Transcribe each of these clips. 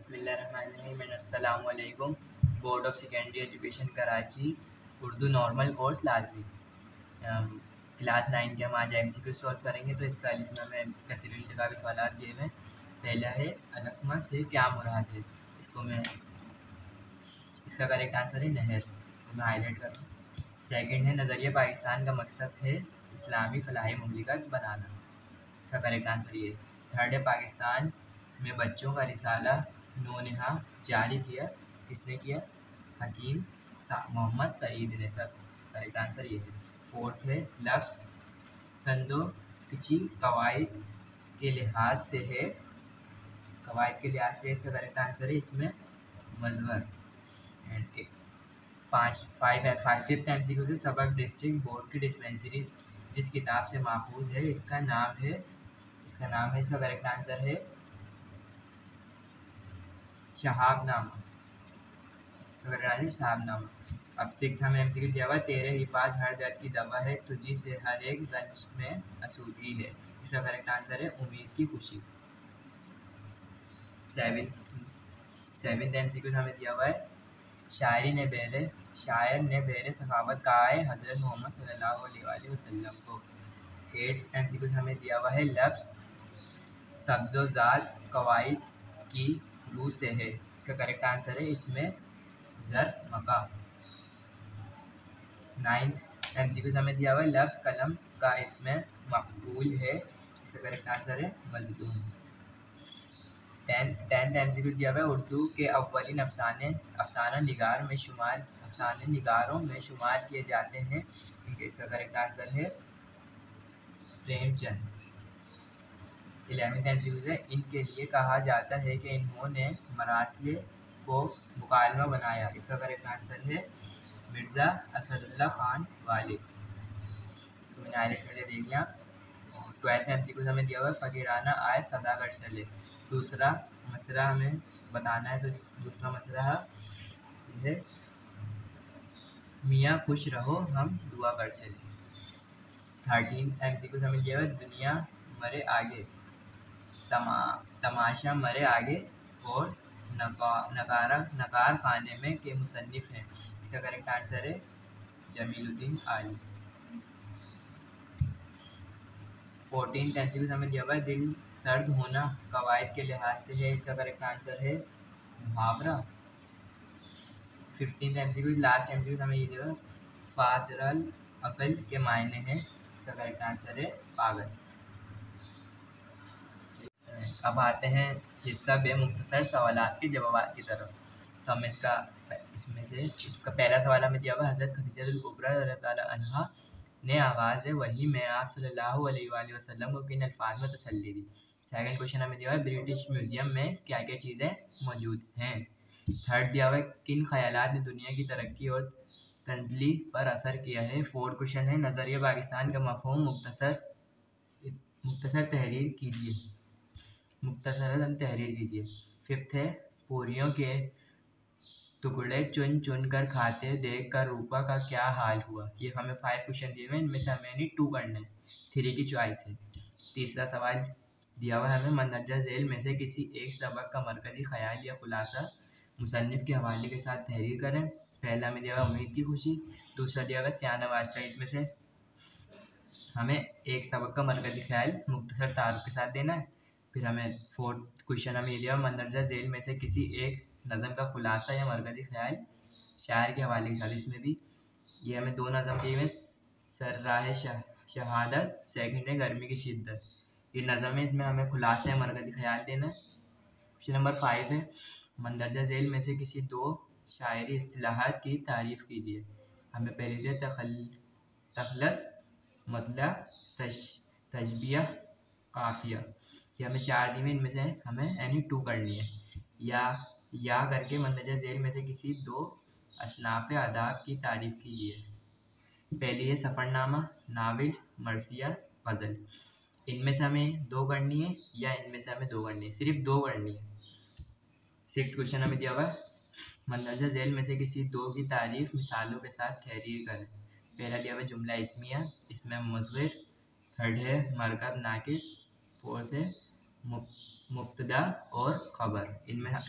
बिस्मिल्लाहिर्रहमानिर्रहीम। अस्सलामु अलैकुम। Board of secondary education Karachi Urdu normal course लाजमी क्लास 9 के हम आज MCQ सॉल्व करेंगे। तो इस साल में हमें कसीर इंतखाबी सवाल दिए हुए हैं। पहला है अलकमा से क्या मुराद है। इसका करेक्ट आंसर है नहर। इसको मैं हाईलाइट कर रहा हूँ। सेकंड है नज़रिया पाकिस्तान का मकसद है इस्लामी फलाही मुमलिकत बनाना। इसका करेक्ट आंसर ये। थर्ड है पाकिस्तान में बच्चों का रिसाला नौनिहा जारी किया किसने किया? हकीम मोहम्मद सईद ने। सब करेक्ट आंसर ये है। फोर्थ है लफ्ज़ संदो किची कवायद के लिहाज से है। कवायद के लिहाज से इसका करेक्ट आंसर है इसमें मजहर। एंड फिफ्थ MCQ से सबक डिस्ट्रिक्ट बोर्ड की डिस्पेंसरी जिस किताब से माखूज है इसका नाम है इसका करेक्ट आंसर है शहाबनामा। शहाबनामा। अब सिक्स हमें MCQ दिया हुआ तेरे ही पास हर दर्द की दवा है तुझी से हर एक रंज में आसूदगी है। इसका करेक्ट आंसर है उम्मीद की खुशी। सेवेंथ MCQ हमें दिया हुआ है शायर ने बेरे सखावत कहा है हज़रत मोहम्मद सल्लल्लाहु अलैहि वसल्लम को। 8th MCQ हमें दिया हुआ है लफ्ज़ सब्ज़ोज़ात कवायद की रूह से है। इसका करेक्ट आंसर है इसमें ज़र्फ़ मका। 9th MCQ हमें दिया हुआ है लफ्ज़ कलम का इसमें मक़बूल है। इसका करेक्ट आंसर है मज़लूम। 10th MCQ दिया हुआ है उर्दू के अव्वलीन अफसाना निगारों में शुमार किए जाते हैं। इसका करेक्ट आंसर है प्रेमचंद। 11th MCQ है इनके लिए कहा जाता है कि इन्होंने मरासिले को मुकालमा बनाया। इसका करेक्ट आंसर है मिर्ज़ा असदुल्ला खान वालिद। इसको मैंने हाईलाइट करके देख लिया। 12th MCQ हमें दिया हुआ है फ़कीराना आय सदा कर चले। दूसरा मसला हमें बताना है। तो दूसरा मसला है मियाँ खुश रहो हम दुआ कर चले। 13th MCQ हमें दिया हुआ है दुनिया मरे आगे तमाशा मरे आगे और नकार खाने में के मुसन्निफ़ हैं। इसका करेक्ट आंसर है जमीलुद्दीन आली। 14th MCQ हमें दिया हुआ है दिल सर्द होना कवायद के लिहाज से है। इसका करेक्ट आंसर है मुहावरा। 15th MCQ लास्ट MCQ हमें ये दिया हुआ है फादरल अकल के मायने हैं। इसका करेक्ट आंसर है पागल। अब आते हैं हिस्सा बे मुख्तसर सवालात के जवाब की तरफ। तो हमें इसका पहला सवाल हमें दिया हुआ है हज़रत खदीजतुल कुबरा रज़ियल्लाहु ताला अन्हा ने आवाज़ वही में आप सल्लल्लाहु अलैहि वसल्लम को किन अल्फाज में तसल्ली दी। सेकंड क्वेश्चन हमें दिया हुआ है ब्रिटिश म्यूज़ियम में क्या क्या चीज़ें मौजूद हैं। थर्ड दिया हुआ है किन ख़यालात ने दुनिया की तरक्की और तंज़ली पर असर किया है। फोर्थ क्वेश्चन है नज़रिया पाकिस्तान का मफ़हूम मुख्तसर तहरीर कीजिए। फिफ्थ है पूरियों के टुकड़े चुन चुन कर खाते देख कर रूपा का क्या हाल हुआ। ये हमें 5 क्वेश्चन दिए हुए हैं। इनमें से हमें 2 करने हैं। 3 की चॉइस है। तीसरा सवाल दिया हुआ है हमें मंदरजा झेल में से किसी एक सबक का मरकज़ी ख्याल या खुलासा मुसन्निफ़ के हवाले के साथ तहरीर करें। पहला हमें दिया हुआ उम्मीद की खुशी। दूसरा दिया हुआ सियानवाज शहीद में से हमें एक सबक का मरकज़ी ख्याल मुख्तसर तारुफ के साथ देना है। फिर हमें फोर्थ क्वेश्चन हमें ये दिया मंदरजा झेल में से किसी एक नज़म का खुलासा या मरकज़ी ख्याल शायर के हवाले के साथ। इसमें भी ये हमें 2 नज़म दिए हुए सर्राह शहादत सेकंड है गर्मी की शिद्दत। ये नज़म है इसमें हमें खुलासा या मरकज़ी ख्याल देना है। क्वेश्चन नंबर 5 है मंदरजा झेल में से किसी 2 शायरी इस्तिलाहात की तारीफ़ कीजिए। हमें पहले दिया तखलस मतला तशबिया काफिया। ये हमें 4 दी में इनमें से हमें 2 करनी है। या करके मंदरजा झेल में से किसी 2 असनाफ़ अदाब की तारीफ़ कीजिए। पहली है सफ़रनामा नाविल मरसिया गज़ल। इनमें से हमें 2 करनी है या इनमें से हमें 2 करनी है। सिर्फ 2 करनी है। 6th क्वेश्चन हमें दिया हुआ है मंदरजा झेल में से किसी 2 की तारीफ़ मिसालों के साथ तहरीर करें। पहला दिया हुआ जुमला इस्मिया इसमें मुज़हिर। थर्ड है मरकब नाकिस। फोर्थ है मुब्तदा और ख़बर। इनमें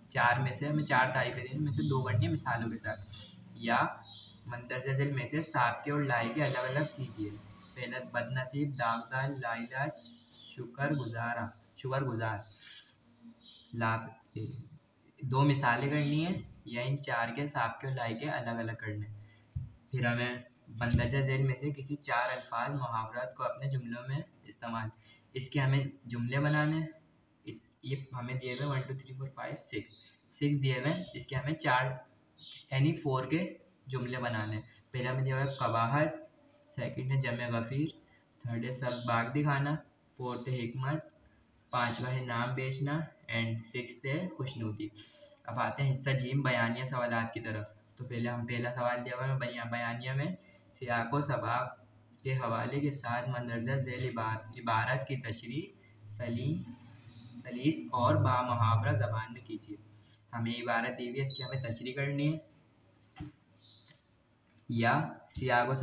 चार में से हमें 4 तारीफें देनी, में से 2 करनी है मिसालों के साथ। या मंदरजा झेल में से साके और लाइके अलग अलग कीजिए। पहला, बदनसीब, दागदार, लाइलाज, शुक्रगुजार। लाभ, 2 मिसालें करनी है या इन 4 के साके और लाइके अलग अलग करने। फिर हमें बंदरजा झेल में से किसी 4 अल्फाज मुहावरात को अपने जुमलों में इस्तेमाल, इसके हमें जुमले बनाने हैं। ये हमें दिए हुए 1 2 3 4 5 6 दिए हुए हैं, इसके हमें 4 के जुमले बनाने हैं। पहला हमें दिया हुआ है कबाहत, सेकंड है जमे गफ़ीर, थर्ड है सब्ज़ बाग दिखाना, फोर्थ है हिकमत, 5वां है नाम बेचना एंड 6th है खुशनुदी। अब आते हैं हिस्सा जीम, बयानिया सवालात की तरफ। तो पहला सवाल दिया हुआ है बयानिया में सियाको सबाक के हवाले के साथ मंदरजा झेल इबारत की तशरीह सलीस और बामुहावरा ज़बान में कीजिए। हमें इबारत दी हुई है, इसकी हमें तशरीह करनी है। या सियागो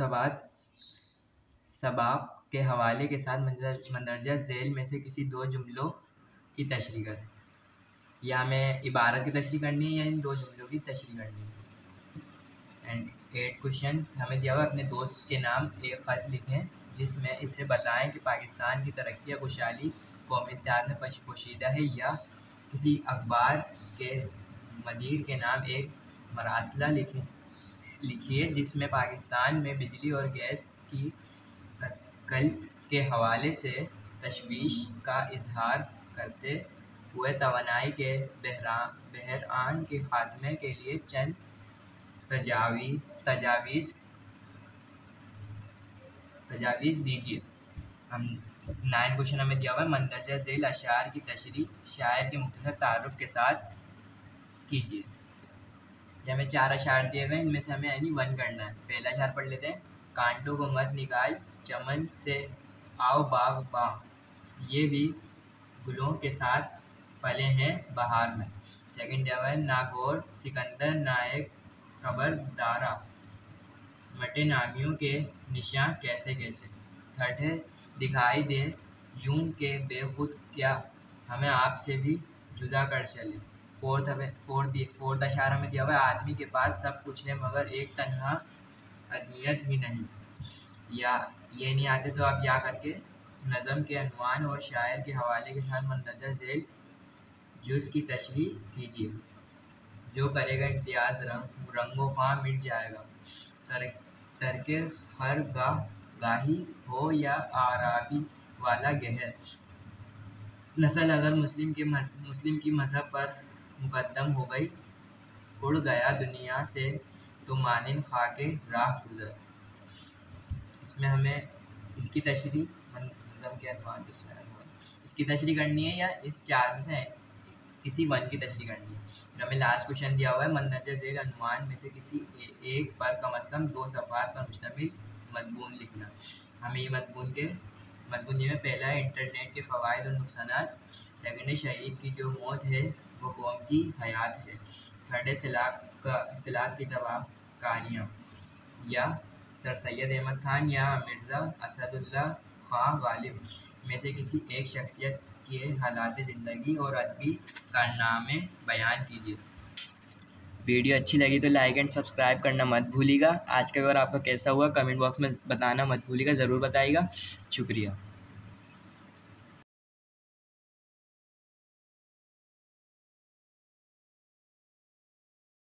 सबाक के हवाले के साथ मंदरजा झेल में से किसी 2 जुमलों की तशरीह करें। या हमें इबारत की तशरीह करनी है या इन 2 जुमलों की तशरीह करनी है। एंड 8 क्वेश्चन हमें दिया हुआ, अपने दोस्त के नाम एक ख़त लिखें जिसमें इसे बताएं कि पाकिस्तान की तरक्की या खुशहाली कौमी इत्तेहाद में पोशीदा है। या किसी अखबार के मदीर के नाम एक मरासला लिखिए जिसमें पाकिस्तान में बिजली और गैस की कल्त के हवाले से तशवीश का इजहार करते हुए तवानाई के बहरान के खात्मे के लिए चंद तजावीज़ दीजिए। हम 9 क्वेश्चन हमें दिया हुआ है, मंदरजा झेल अशार की तशरीह शायर के मुख्तसर तारुफ के साथ कीजिए। ये हमें 4 अशार दिए हुए हैं, इनमें से हमें यानी 1 करना है। पहला अशार पढ़ लेते हैं। कांटों को मत निकाल चमन से आओ बाग बा, ये भी गुलों के साथ फले हैं बहार में। सेकंड दिया हुआ है, नागौर सिकंदर नायक कबर दारा, मटे नामियों के निशान कैसे कैसे। थर्ड है, दिखाई दे यूं के बेखुद क्या, हमें आपसे भी जुदा कर चले। फोर्थ अशार हमें दिया हुआ है, आदमी के पास सब कुछ है मगर एक तन्हा अदमियत ही नहीं। या ये नहीं आते तो आप या करके नज़म के अनवान और शायर के हवाले के साथ मंदरजा झेल जुज़ की तशरीह कीजिए। जो करेगा इम्तियाज़ रंगो ख्वाह मिट जाएगा। तरके हर गाही हो या आराबी वाला गहर, नस्ल अगर मुस्लिम की मज़हब पर मुकद्दम हो गई, उड़ गया दुनिया से तो मानिन खाके राह गुज़र। इसमें हमें इसकी तशरीह नज़म के अनवान इसकी तशरीह करनी है या इस 4 में से किसी 1 की तशरीह करनी है। फिर हमें लास्ट क्वेश्चन दिया हुआ है, मंदरजा झेल अनवान में से किसी एक पर कम से कम 2 सफ़ात पर मुश्तमिल मज़मून लिखना। हमें ये मज़मून में पहला है इंटरनेट के फ़वाइद और नुकसानात, सेकंड है शहीद की जो मौत है वो कौम की हयात है, थर्ड है सिलाब की तबाह कहानियाँ, या सर सैयद अहमद ख़ान या मिर्ज़ा असदुल्ला ख़ां गालिब में से किसी एक शख्सियत के हालात ज़िंदगी और अदबी कारनामे बयान कीजिए। वीडियो अच्छी लगी तो लाइक एंड सब्सक्राइब करना मत भूलिएगा। आज का पेपर आपका कैसा हुआ कमेंट बॉक्स में बताना मत भूलिएगा, ज़रूर बताइएगा। शुक्रिया।